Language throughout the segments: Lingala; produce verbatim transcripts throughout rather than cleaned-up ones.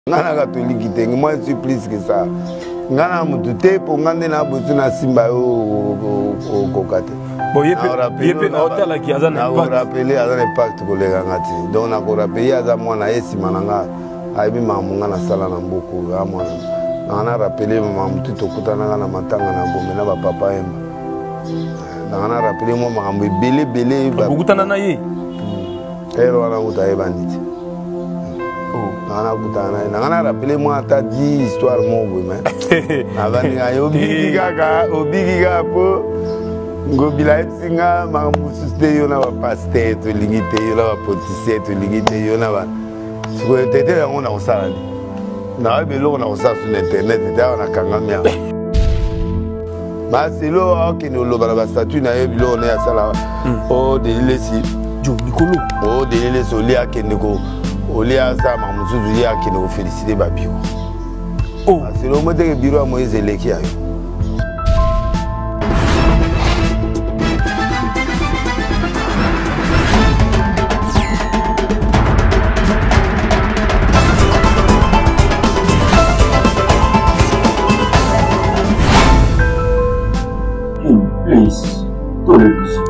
Ngana catholique tengi moi je suis plus que ça. Ngana mutute pour ngande na bosu na simba o o kokate. Bon yepe yepe na hôtel qui azana impact. Na rappeler azana impact ko lega ngati. Donc na ko rappeler aza mwana esi mananga aibi mamunga na sala na mboko ya mwana. Na rappeler mama mutu tokutana na matanga na bombe na ba papa emba. Na rappeler mo makambo ebele bele ba kutana na ye. Ero wana utaye banditi. Nana rappelé moi ta dit histoire mon mais avant nga obigi kaka obigi ka po ngobila singa mamususte yo na ba pasteur to lingite yo na ba potissier to lingite yo na ba siko tete ya ngona osala ni na belo na osala sur internet ta na kangamia ba selo okino lo ba statut na ye bilo na ya sala o de lesi jo Nicolo o de lesi oli akeneko Olia ça m'a dit qu'il nous féliciter ba bureau. Oh, c'est le moment que bureau à Moïse Eleki ayo. Place télévision.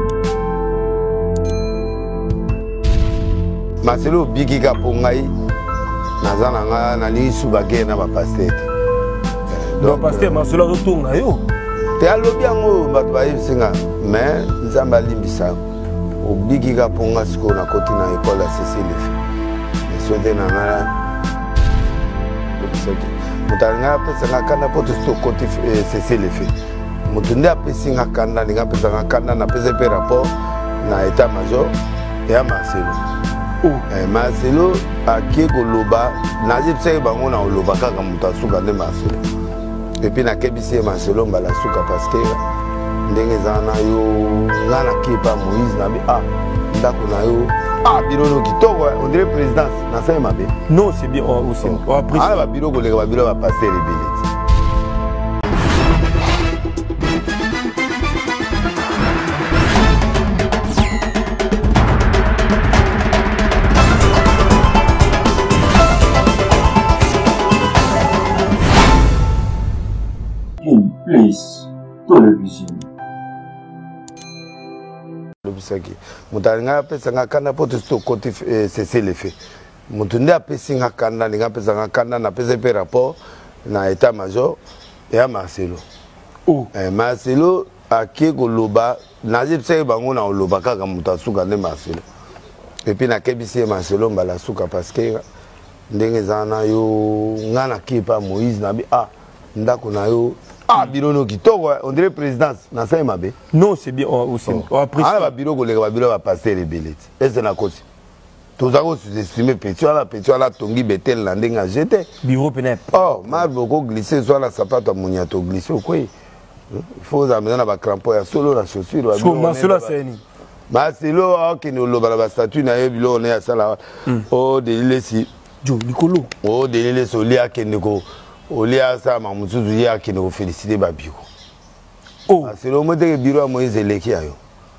Marcelo bigi ka pongai nazana nga na li subake na ba pasteur. Donc pasteur Marcelo otunga yo. Te alobi yango bato ba yesinga mais nzamba limbisa. O bigi ka ponga siko na koti na école C C L F. Sote na na mutanga pesa nga kana poto sto koti C C L F. Mutunde apesi nga kanda nga pesa nga kanda na pesa pe rapport na état major ya Marcelo. Eh, Marcelo akie koloba nazi pseke bango na oloba kaka mutu asuka nde Marcelo epi nakebisi Marcelo mbala suka paske ndenge eza na yo nga nakie pa Moïse nabi ah ndako na yo ah birono kitoko on dirait présidence nasali mabe non c'est bien on aussi on a pris ala babiro koleka babiro ba pasteur ebele. Place télévision. Lobisaki mutalinga apesa nga kanda poto sto koti C C L F mutunde apesi nga kanda nga pesa nga kanda na pesa pe rapport na état major ya Marcelo. Oh eh Marcelo akie koloba nazi pseke bango na oloba kaka mutu asuka nde Marcelo epi nakebisi Marcelo mbala suka paske ndenge eza na yo nga nakie pa Moïse nabi ah ndako na yo ah birono kitoko on dirait présidence nasali mabe non c'est bien on aussi on a pris ala ba biro koleka ba biro ba pasteur ebele ese na kosi tozako sous-estimer petit ala petit ala tongi betel na ndenga jete bureau penep oh mal boko glisser soit la sapato munya to glisser quoi il faut amener na ba crampon ya solo la chaussure ba biro Marcelo seni Marcelo okino lo ba statut na ye bilo na ya sala o de lesi jo Nicolo o de lesi oli akeneko Olia ça m'a dit qu'il nous féliciter ba bureau. Oh, c'est le moment que bureau à Moïse Eleki ayo.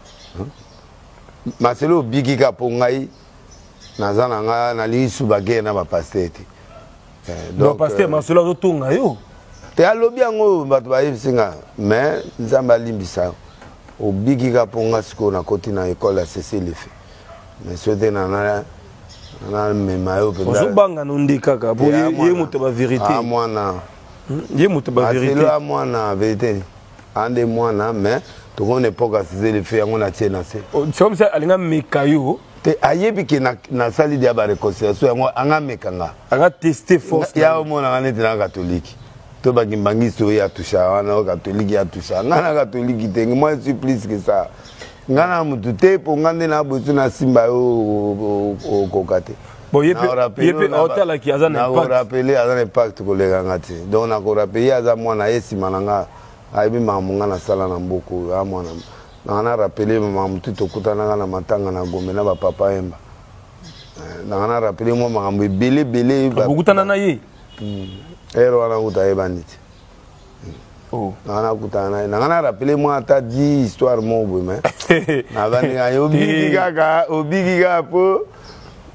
Marcelo bigi ka pongai nazana nga na li subake na ba pasteur. Donc pasteur Marcelo otunga yo. Te alobi yango bato ba yesinga mais nzamba limbisa. O bigi ka ponga siko na koti na école C C L F. Mais sote na na na memayo pe da banga nundi kaka bo ye mutu ba vérité ah mwana ye mutu ba vérité c'est là mwana vérité ande mwana mais to on époque à C le fait on a tiena c'est comme ça alinga mekayo te ayebi ke na na sali dia ba réconciliation yango anga mekanga anga tester force ya mona ngane tena catholique to ba ngimbangi so ya tusha wana catholique ya tusha ngana catholique tengi moi je suis plus que ça ngana mutute po ngande na bosu na simba o kokate bon yepe yepe na hôtel qui azana impact na rappeler azana impact ko lega ngati donc na ko rappeler aza mwana esi mananga aibi mamunga na sala na mboko ya mwana na rappeler mama mutu tokutana na matanga na gombe na ba papa emba na rappeler mo makambo ebele bele ba kutana na ye ero wana utaye banditi. Oh, nana kutana na ngana rappeler moi ta dit histoire mon mais na bani nga obigi kaka obigi ka po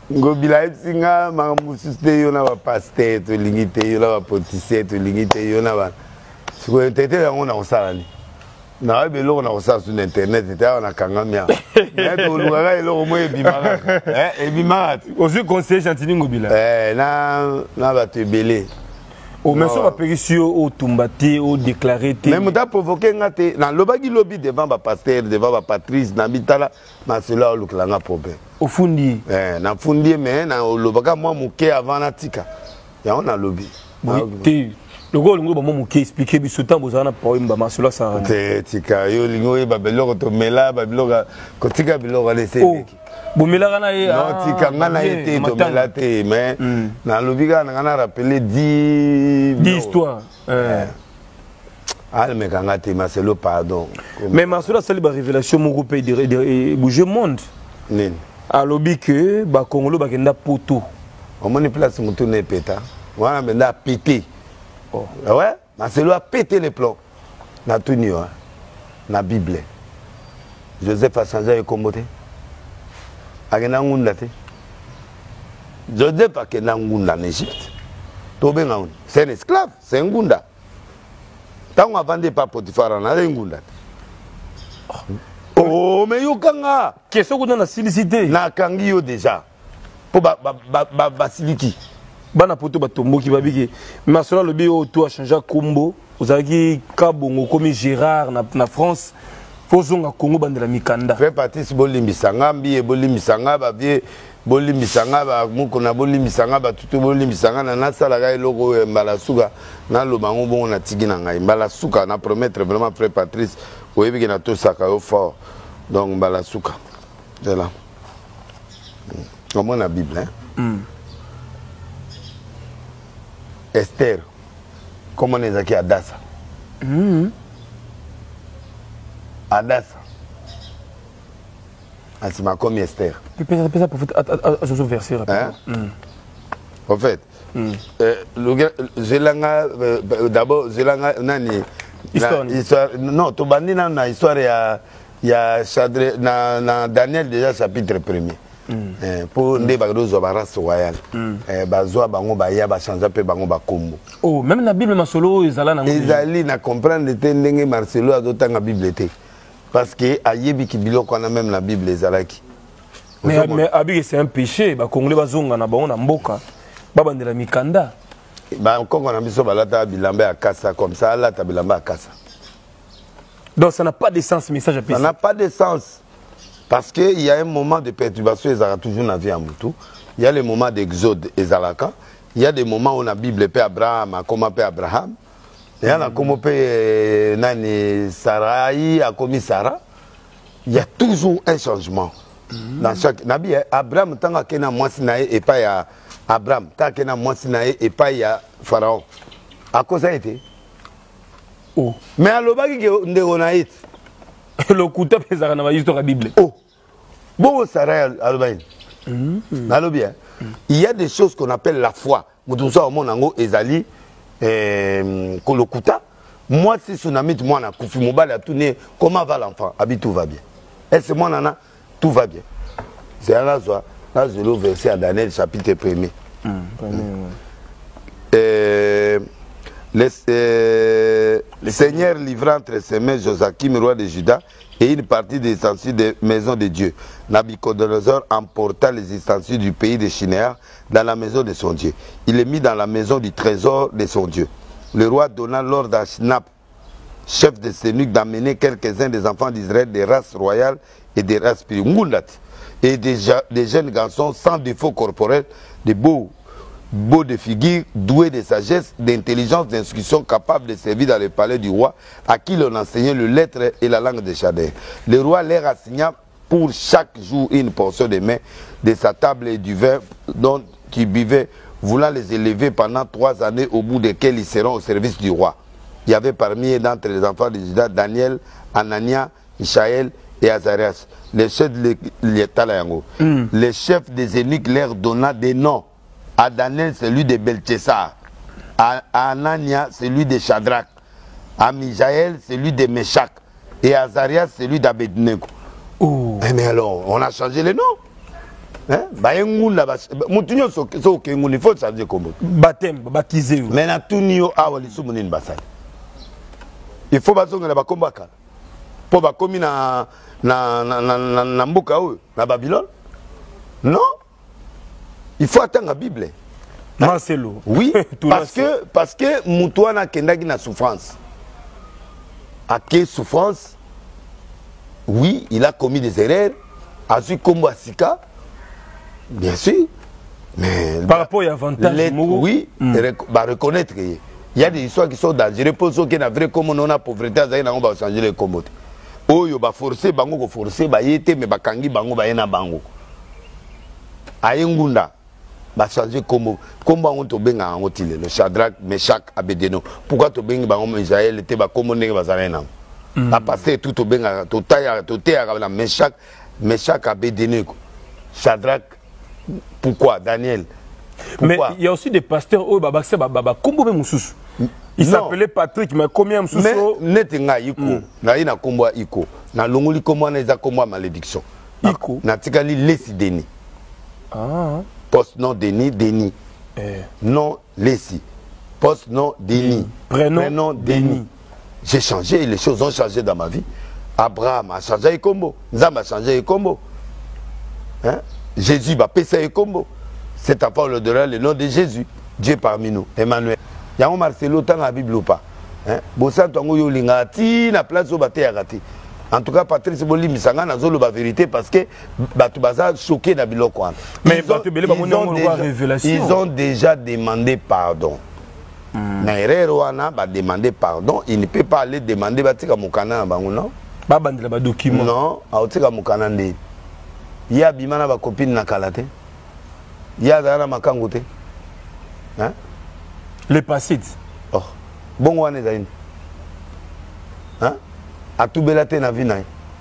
ngobila esinga mangamususte yo na ba pasteur to lingite yo na ba potissier to lingite yo na ba siko tete yango na osalani na belo na osala sur internet tete na kangamia mais to lugaka eloko mo ebimaka eh ebimaka aussi conseiller Chantini ngobila eh na na ba tebele o meso ba périsio o tumbati o déclarer te mais muta provoquer ngate na lobaki lobby devant ba pasteur devant ba patrice na bitala na cela o luklanga problème au fundi eh na fundi mais na lobaka moi muke avant na tika ya on a lobby te le gars ngo ba mo muke expliquer biso tambo za na poème ba masolo sa te tika yo lingo ba beloko to mela ba biloko ko tika biloko laisser bomela kana ye non tika ngana été to mela te mais na lobika na ngana rappeler dix dix histoires eh ah mais kanga te maselo pardon mais masolo sali ba révélation mo groupe de bouger monde nini a lobby que ba Congolo ba kenda poto on moni place mutu ne peta wana benda pété oh ouais maselo a pété les plombs na tuni wa na bible Joseph a changé comme côté akena ngunda te Joseph akena ngunda en Égypte tobe ngaun c'est un esclave c'est un ngunda tango avande pa Potifar na ngunda oh mais yokanga question kuna na silicité na kangi yo déjà po ba ba ba basiliki bana poto batomboki babiki masolo lobi o to a changer kombo ozaki kabongo komi Gérard na, na France fozonga Congo bandela mikanda fait partie bolimbisanga mbi bolimbisanga ba vie bolimbisanga ba mukona bolimbisanga ba tutu bolimbisanga na nasala ga eloko mbala suka na lobango bongo na tigi na ngai mbala suka na promettre vraiment frère Patrice oyebi ke na to saka yo fort donc mbala suka c'est là comme la Bible hein mm. Esther comment on est aquí Adassa mm. Adassa asima comme Esther peut-être peut-être pour à ce verset rapidement en fait zelanga d'abord zelanga nani histoire non to bandi na na histoire ya ya Shadrach na na Daniel déjà chapitre premier eh pour nde ba dozo ba race royale eh bazwa bango ba ya ba changer pe bango ba kombo oh même na Bible masolo ezala na ezali na comprendre te ndenge Marcelo azotanga Bible te parce que ayebi ki biloko na même la Bible ezalaki mais mais abi c'est un péché ba congolais bazonga na bango na mboka ba bandela mikanda ba kongo na biso balata bilamba ya kasa comme ça là ta bilamba ya kasa donc ça n'a pas de sens message à ça n'a pas de sens parce que il y a un moment de perturbation ezala toujours na vie à mutu il y a le moment d'exode ezalaka il y a des moments où la Bible peut Abraham comme peut Abraham il y a comme peut nani Sarai a commis Sarah il y a toujours un changement mm. dans chaque nabi Abraham tanga kena mwasi na et pas ya Abraham tanga kena mwasi na et pas ya Pharaon à cause ça été oh mais alobaki ke ndeko na it le kuta pesa na histoire Bible oh bon Sarai alobaki mm. alobi hein mm. il y a des choses qu'on appelle la foi mutusa au monango ezali eh kolokuta moi si tsunami moi na kufi mobile a tourné comment va l'enfant habite tout va bien est-ce moi nana tout va bien c'est là ça là je le verset à Daniel chapitre premier mm. mm. euh, le, euh, le Seigneur livra entre ses mains Joachim roi de Juda et une partie des ustensiles des maisons de Dieu. Nabuchodonosor emporta les ustensiles du pays de Shinéar dans la maison de son Dieu. Il les mit dans la maison du trésor de son Dieu. Le roi donna l'ordre à Shnap, chef de eunuques, d'amener quelques-uns des enfants d'Israël des races royales et des races spirituelles, et des, des jeunes garçons sans défaut corporel, des beaux, beaux de figure, doués de sagesse, d'intelligence, d'instruction, capables de servir dans le palais du roi, à qui l'on enseignait le lettre et la langue de Chaldée. Le roi leur assigna pour chaque jour une portion de main de sa table et du vin dont ils buvaient, voulant les élever pendant trois années, au bout desquelles ils seront au service du roi. Il y avait parmi eux, d'entre les enfants de Juda, Daniel, Anania, Michaël et Azarias. Les chefs, de mm. les chefs des eunuques leur donna des noms. À Daniel, celui de Belteshazzar. À Anania, celui de Shadrach. À Michaël, celui de Meshach. Et à Azarias, celui d'Abednego. Oh. Mais alors, on a changé les noms. hein bayengunda mutunyo so so kenguni faut changer kombo baptême baptisé mais na tunio awa lisumu nini basali il faut bazonga na bakombaka po bakomi na na na na, na mbuka oyo na Babylone non il faut attendre la Bible Marcelo oui parce que parce que mutuana kendaki na souffrance à quelle souffrance oui il a commis des erreurs a su kombo asika bien sûr mais par rapport à avantage oui mm. bah reconnaître il y a des histoires qui sont dangereuses pour ceux qui n'a vrai comme on a pauvreté on va changer les commodes oh yo ba forcer bango ko forcer ba yete mais ba kangi bango ba yena bango ayengunda ba changer comme comme bango to benga ngo tile le Shadrach Meshach Abednego pourquoi to benga bango Israël était ba comme ndenge bazala na a passé tout to benga to taya to taya la Meshach Meshach Abednego Shadrach pourquoi Daniel pourquoi? Mais il y a aussi des pasteurs oh baba c'est baba kombo même mususu il s'appelait Patrick mais combien mususu mais netenga iko na ina kombo iko na longoli kombo na eza kombo malédiction iko na tikali lesi deni ah post non deni deni eh non lesi post non deni prénom, prénom deni j'ai changé les choses ont changé dans ma vie Abraham a changé le combo Nzamba a changé le combo hein Jésus va passer le combo c'est à part le le nom de Jésus Dieu parmi nous Emmanuel yango Marcelo tant la Bible ou pas hein bosa tango yo linga ti na place au baté arati en tout cas Patrice Boli misanga na zolo ba vérité parce que batu baza choqué na biloko wana mais batu belé ba moni révélation ils ont déjà demandé pardon na erreur wana ba demander pardon il ne peut pas aller demander batika mukana na bango non ba bandela ba document non aotika mukana ndé ya bimana ba copine na kalate ya dana makango te hein les passés oh bon wana zaini hein atubela te na vina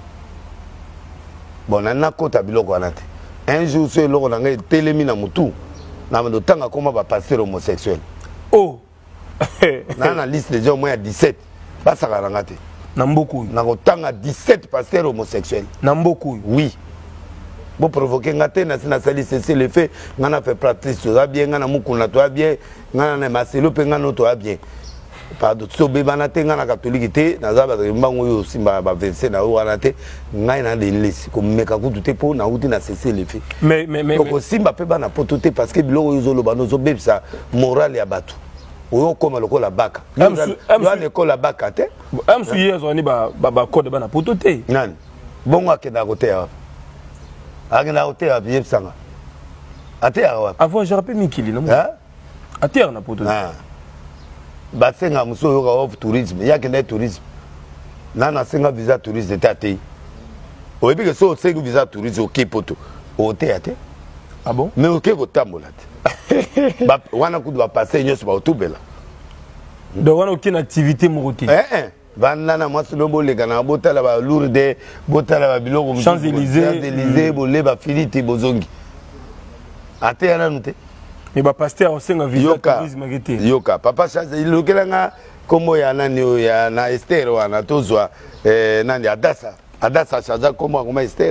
bon na kota biloko wana te un jour ce loko na ngai telemi na mutu na ndo tanga koma ba pasteur homosexuel oh na na liste déjà au moins dix-sept basa karanga te na mboku na kotanga dix-sept pasteurs homosexuels na mboku oui bon provoquer ngate na sina sali c'est le fait ngana fait pratique to bien ngana mukuna to bien ngana na Marcelo pe ngana to bien pardon so be bana te ngana catholique te na za ba mbango yo simba ba verset na wana te ngai na de lisi ko meka ku te po na uti na cesser le fait mais mais mais ko simba pe bana poto te parce que bilo yo zolo bano zo bebsa moral ya batu oyo koma lokola baka yo na l'école la baka te am su yezo ni ba ba code bana poto te nani bongo akenda ko te ya agenda hotel à bien sanga ate awa avant je rappelle mikili non hein ate na poto ah ba senga muso yo of tourisme ya kende tourisme na na senga visa tourisme tate o ebi ke so senga visa tourisme o kepoto o te ate ah bon mais o ke ko tambola te ba wana kudu ba passer nyoso ba otubela donc wana aucune activité moroté eh eh Banana moi solo bolega na botala ba lourde botala ba biloko Champs-Élysées Champs-Élysées bolé ba filiti bozongi ate yana nute mais ba pasteur au senga visa tourisme ngete yoka papa change ilokelanga komo ya nani ya na Esther wana tozwa eh nani Adassa Adassa chaza komo ngoma Esther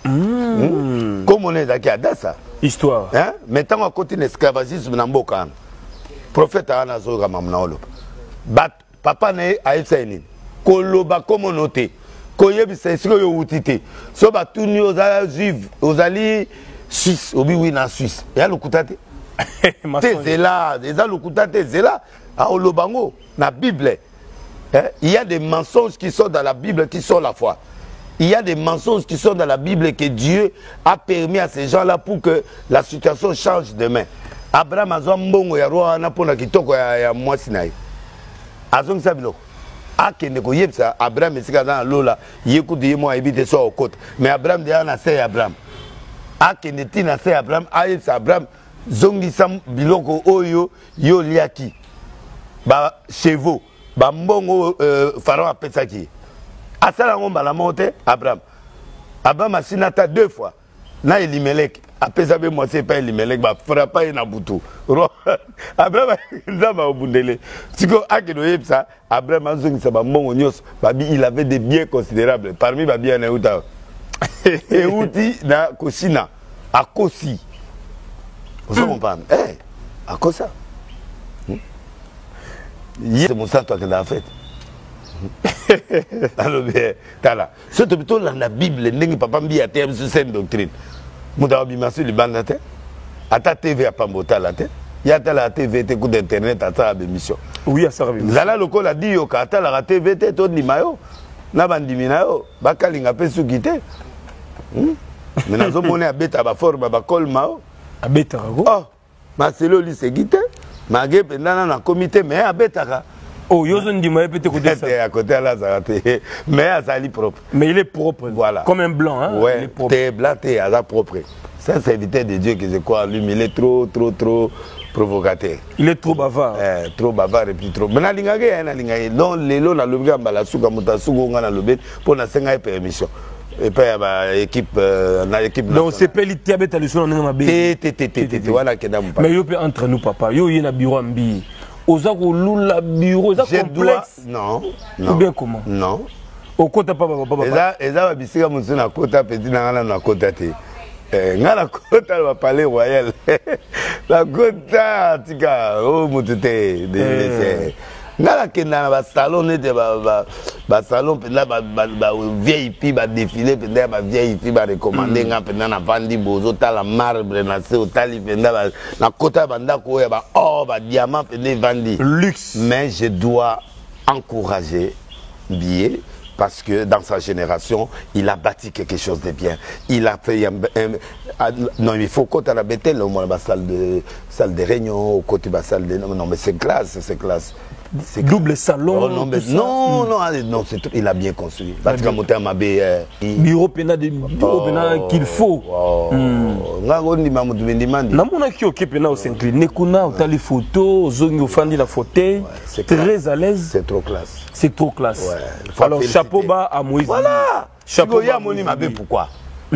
mm komo ne zaki Adassa histoire hein mettons à côté l'esclavagisme na mboka prophète ana zo kama mnaolo bat papa na aisa nini koloba komo noté koyebisa esiko yo utite so batuni oza juif ozali suisse obi wi na suisse ya lokuta te te zela eza lokuta te zela a olobango na bible hein? Il y a des mensonges qui sont dans la Bible qui sont la foi. Il y a des mensonges qui sont dans la Bible que Dieu a permis à ces gens-là pour que la situation change demain. Abraham a zwa mbongo ya roa na pona kitoko ya, ya mwasi na ye. Azong sabilo. Akende ko yebsa Abraham esika na lola yekuti yemo ebite so okota. Mais Abraham de na se Abraham. Akende tina se Abraham ayebsa Abraham zongi sam biloko oyo yo liaki. Ba chevaux, ba mbongo euh, pharaon apesaki. Asala ngomba la monte Abraham. Abraham a sinata deux fois. Na Elimelech apesa be moi c'est pas Elimelech ba frappa na butu. Abraham nzamba obundele. Siko akeno yebsa Abraham azongi sa ba mbongo nyos ba bi il avait des biens considérables parmi ba biens na uta. Et uti na Koshina. akosi ozo comprendre eh akosa c'est mon sang toi qui l'a fait alors bien tala surtout plutôt la Bible ndenge papa mbi a terme sur cette doctrine muda bimasi libanda te ata T V a pambota la te ya ta la T V te coup d'internet ata émission oui à ça émission zala lokola di yo ka ata la T V te to limayo na bandimi na yo bakalinga pe sukite mais nazo mona abeta ba forme ba kolmao abeta rago oh Marcelo lycée gite magé pendana na comité mais abeta oh yozo ndima peut-être côté ça à côté à la zarate mais à sali propre mais il est propre voilà comme un blanc hein ouais, il est propre t'es blanc t'es à la propre ça c'est éviter de Dieu que je crois lui mais il est trop trop trop provocateur il est trop bavard eh trop bavard et puis trop mais na lingage na lingage non lelo na lobga mbala suka mutasuko nga na lobet pour na senga permission et puis bah équipe na équipe donc c'est pas l'ité abeta le son na mabe té té té té voilà que na mais yo peut entre nous papa yo yena bureau mbi Ozako lula bureau, ça complexe. Non, non. Ou bien comment? Non. Au côté papa papa. Et ça va bisika monsieur na kota petit na ngana na kota te. Eh ngana kota va parler royal. La kota tika oh mutute de ngana kenda na ba salon nete ba ba ba salon penda ba ba V I P ba défilé penda ba V I P ba recommander nga penda na vandi bozo tala marbre na se otali penda ba na kota banda ko ya ba oh ba diamant penda vandi luxe. Mais je dois encourager Bié parce que dans sa génération, il a bâti quelque chose de bien. Il a fait un, un, un, non, il faut côté la bête, le moins la salle de salle de réunion, côté la salle de non, non mais c'est classe, c'est classe. Double salon. Oh, non, mais, non, non, non, non c'est il a bien construit. Parce que monter à ma B. Bureau pénal de bureau pénal qu'il faut. Nga gondi mamu demandi. Na mona ki oké pénal au centre. Nekuna au tali photo, zongi au fandi la fauteuil. Très à l'aise. C'est trop classe. C'est trop classe. Ouais, alors chapeau bas à Moïse. Voilà. Chapeau bas à Moïse. Pourquoi?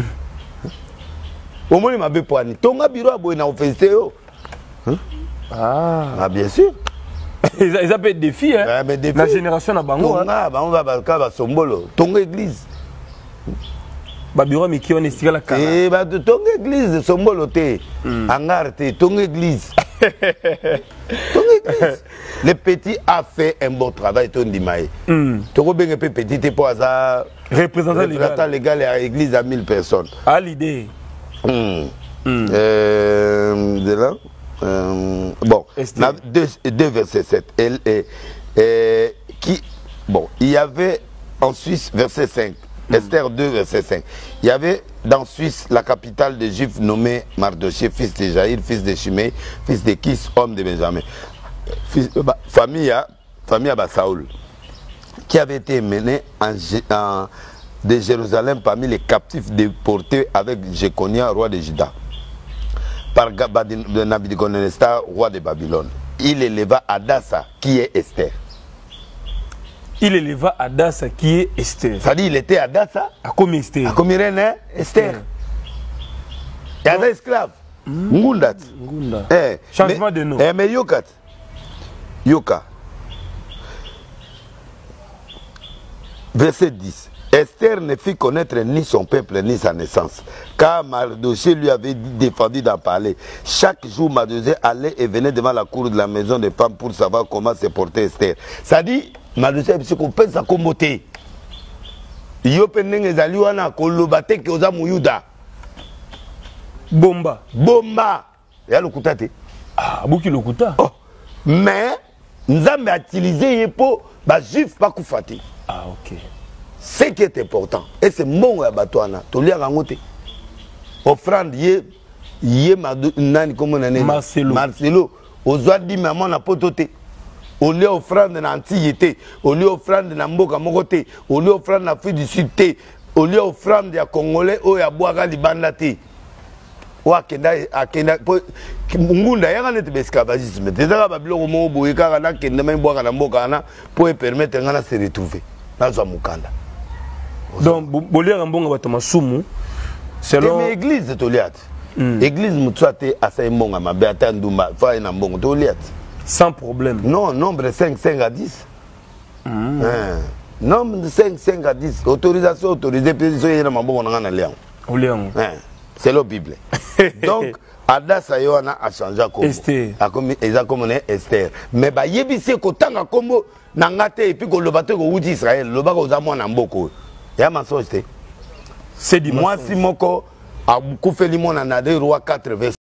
Au moins ma bé poani. Tonga bureau boy na officier yo. Ah. Ah bien sûr. Ils appellent des filles, hein? Ouais, des la filles. génération à Bango. Tonga, Bango va ba sombolo. Tonga église. Ba bureau mais qui on est la carte. Eh ba tonga église sombolo te. Angarte tonga église. Tonga église. Le petit a fait un bon travail ton dimaï. Toko benga pe petit te pour ça représentant légal légal à l'église à mille personnes. À l'idée. Euh de là Euh, bon, deux, deux verset sept. Elle, et, et, qui, bon, il y avait en Suisse, verset cinq, mm. Esther deux, verset cinq. Il y avait dans Suisse la capitale des Juifs nommée Mardoché, fils de Jaïr, fils de Shimei, fils de Kis, homme de Benjamin. Fils, bah, famille à, famille à bah, Saoul, qui avait été menée en, en, de Jérusalem parmi les captifs déportés avec Jéconia, roi de Juda, par Nabuchodonosor, roi de Babylone. Il éleva Adassa, qui est Esther. Il éleva Adassa, qui est Esther. Ça dit, il était Adassa. À comme Esther. À comme Irène, Esther. Il y a des esclaves. Ngundat. Ngunda. Eh, changement mais, de nom. Eh, mais Yokat. Yoka. Verset dix. Esther ne fit connaître ni son peuple ni sa naissance, car Mardoché lui avait défendu d'en parler. Chaque jour, Mardoché allait et venait devant la cour de la maison des femmes pour savoir comment se portait Esther. Ça dit, Mardoché, c'est qu'on pense à commoter. Yopenenge zaliwana kolobate ke oza muyuda. Bomba. Bomba. Ya lokutate. Ah, beaucoup lokuta. Oh. Mais, Nzambe a utilisé pour les juifs pas koufati. Ah, ok. Ce qui est important, et c'est mon abattoir, tu lis à Rangote. Offrande, yé nani comme on a dit Marcelo. Marcelo. Aux autres dit maman n'a pas toté. Au lieu offrande na antillité, au lieu offrande na mboka mokoté, au lieu offrande na Afrique du Sud, au lieu offrande ya Congolais, au ya boaka libanda té. Wa kenda akenda ngunda yanga nete esclavagisme. Tezaka babilo mo boye kaka na kenda mai boaka na mboka na pour permettre ngana se retrouver. Nazo mukanda. Donc, Bolia Rambonga Batamasumu, selon l'église Toliat. L'église Mutsuate a sa mbonga ma beata ndumba fa ina mbongo Toliat. Sans problème. Non, nombre cinq, cinq à dix. Mm. Hein. Nombre de cinq, cinq à dix. Autorisation autorisée, pétition yena mbongo na léon. Léon. Hein. c'est la Bible. Donc, Ada Sayona a changé comme Esther. Eza comme on est Esther. Mais bah yebisi ko tanga kombo nangate et puis ko lobate ko uti Israël, lobaka ozamo na mboko. Ya maso c'était. C'est du Moi si moko a kufeli mona na de roi quatre verset